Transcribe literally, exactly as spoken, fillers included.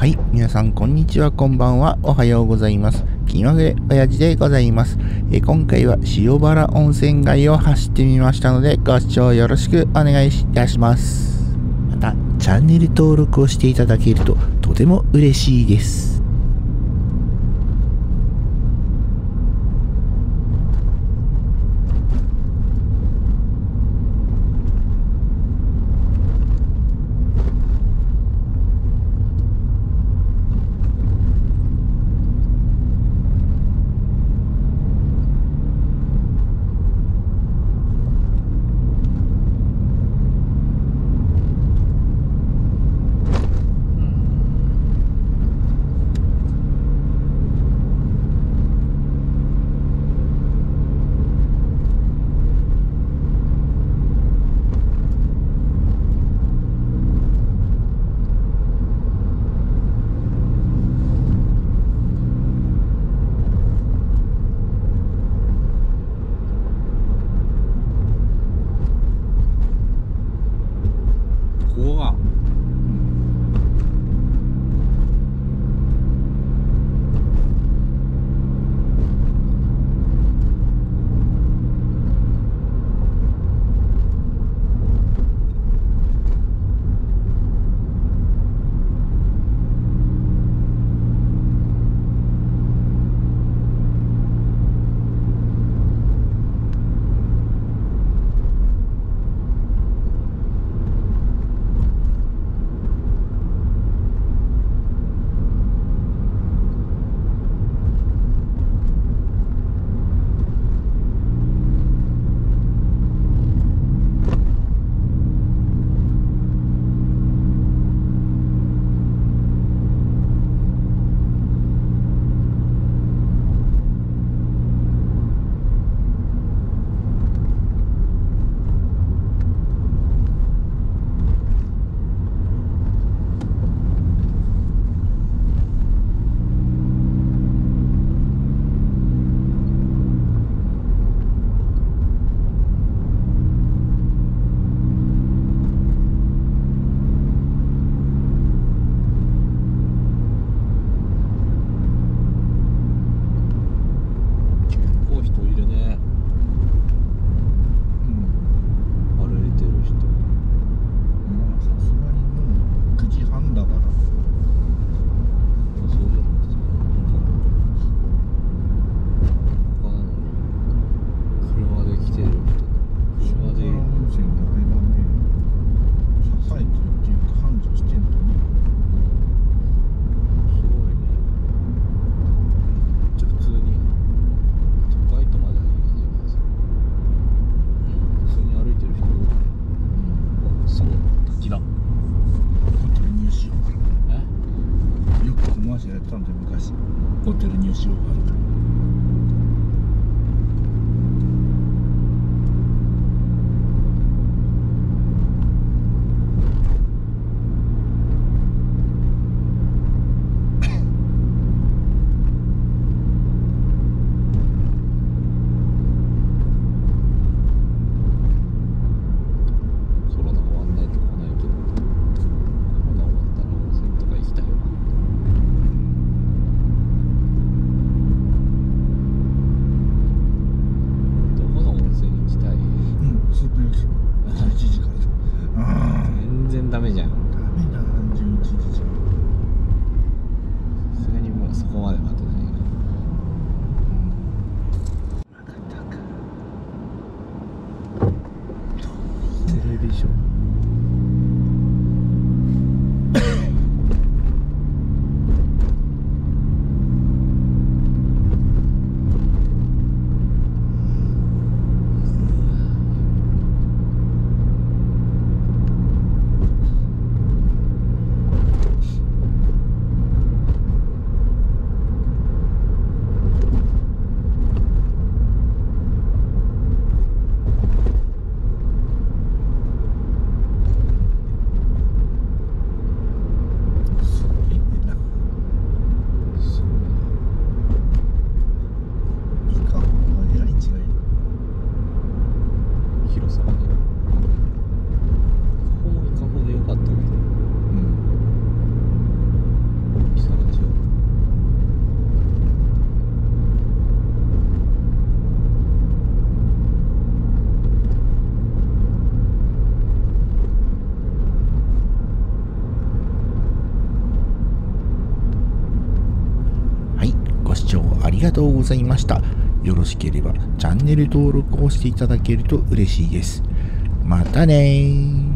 はい、皆さんこんにちは、こんばんは、おはようございます。気まぐれ親父でございます。え今回は塩原温泉街を走ってみましたので、ご視聴よろしくお願いいたします。また、チャンネル登録をしていただけるととても嬉しいです。 ここがホテルニュー塩原と。 がとうございました。よろしければチャンネル登録をしていただけると嬉しいです。またねー。